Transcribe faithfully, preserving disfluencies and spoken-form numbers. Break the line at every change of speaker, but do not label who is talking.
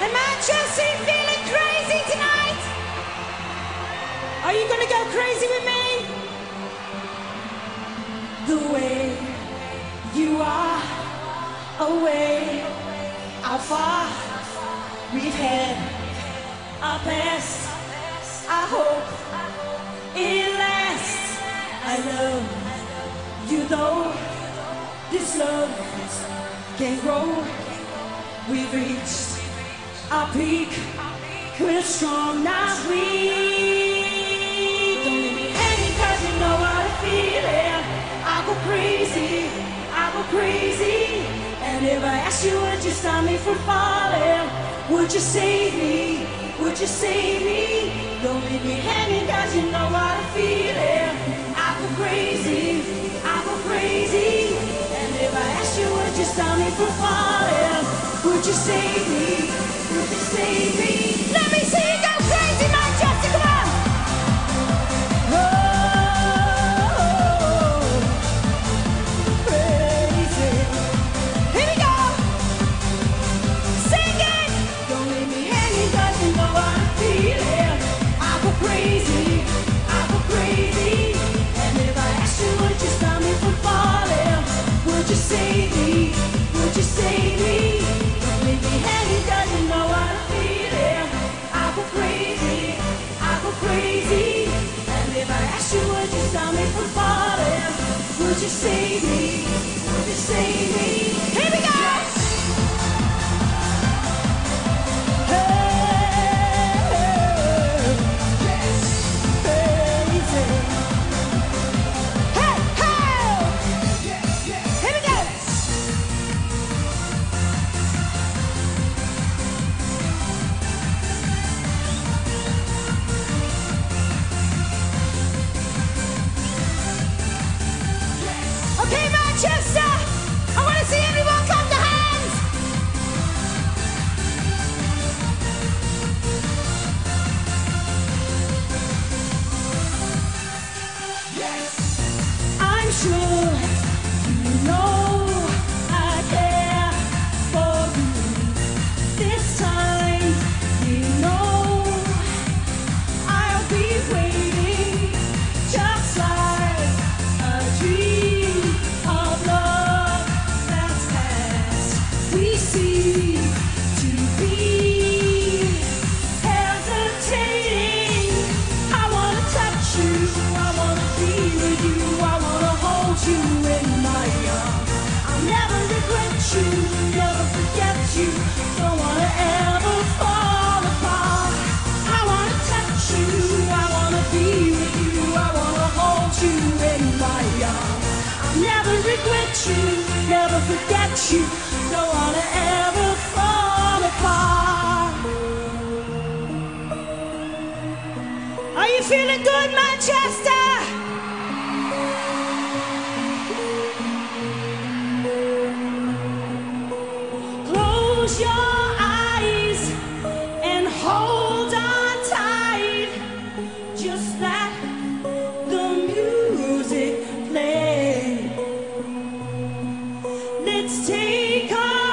Manchester, feeling crazy tonight? Are you gonna go crazy with me? The way you are, away, how far we've had our best. I hope it lasts. I love you though this love can grow. We've reached our peak, we're strong, not weak. Don't leave me hanging cause you know what I'm feeling. I go crazy, I go crazy. And if I ask you, would you stop me from falling? Would you save me, would you save me? Don't leave me hanging cause you know what I'm feeling. I go crazy, I go crazy. And if I ask you, would you stop me from falling? Would you save me? Would you save me? Let me see you go crazy, Manchester, come on! Oh, crazy. Here we go! Sing it! Don't leave me hanging cause you know what I'm feeling. I go crazy, I go crazy. And if I ask you, would you stop me from falling? Would you save me? Would you save me? Don't leave me hanging cause you know what I'm feeling. I go crazy, I go crazy. And if I ask you, would you stop me from falling? Would you save me? Would you save me? Here we go! Okay, Manchester, I want to see everyone clap their hands. Yes, I'm sure you know I care for you. This time, you know I'll be waiting, just like a dream of love that's past. We seem to be hesitating. I wanna touch you, I wanna be with you, I wanna hold you in my arms. I'll never regret you, never forget you, don't wanna ever fall apart. I wanna touch you, I wanna be with you, I wanna hold you in my arms. I'll never regret you, never forget you, don't wanna ever fall apart. Are you feeling good, Manchester? Close your eyes and hold on tight, just let the music play. Let's take a